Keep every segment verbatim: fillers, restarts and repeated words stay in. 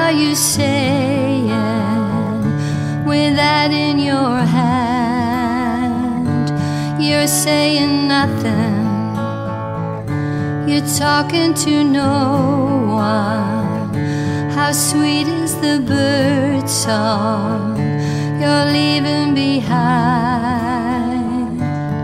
are you saying with that in your hand? You're saying nothing, you're talking to no one. How sweet is the bird song you're leaving behind.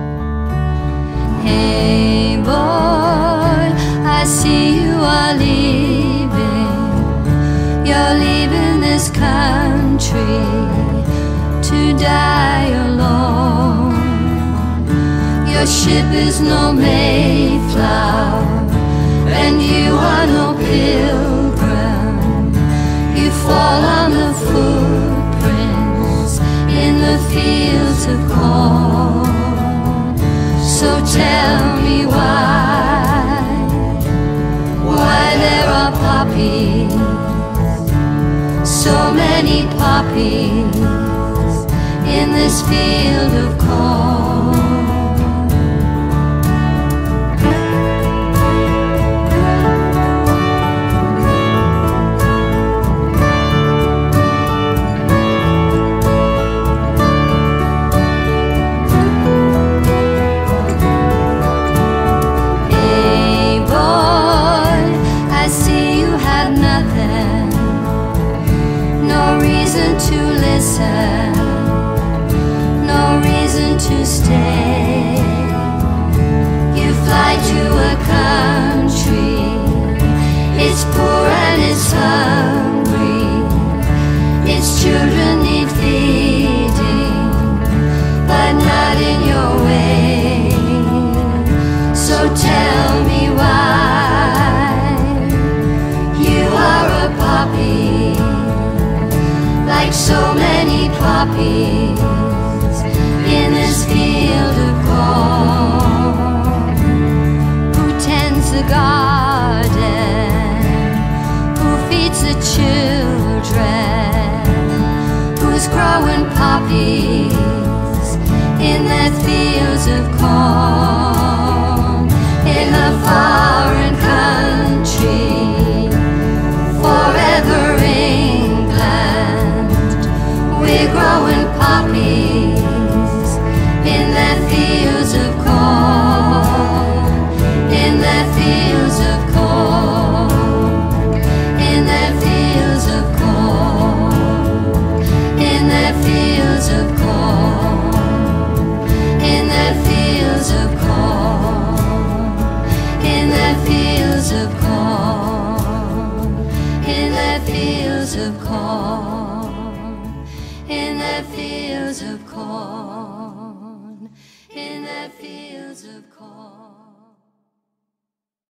Hey boy, I see you are leaving. You're leaving this country to die alone. Your ship is no Mayflower, and you are no pilgrim. You fall on the footprints in the fields of corn. So tell me why, why there are poppies, so many poppies in this field of corn. To listen, no reason to stay. You fly to a country, it's poor and it's hungry, its children need feeding, but not in your way. So tell me why you are a poppy, like so many poppies in this field of corn. Who tends the garden? Who feeds the children? Who's growing poppies in their fields of corn? In a foreign country, forever we're growing poppies in their fields of corn, in their fields of corn, in their fields of corn, in their fields of corn, in their fields of corn, in their fields of corn, in their fields of corn, in their fields of corn, in their fields of corn.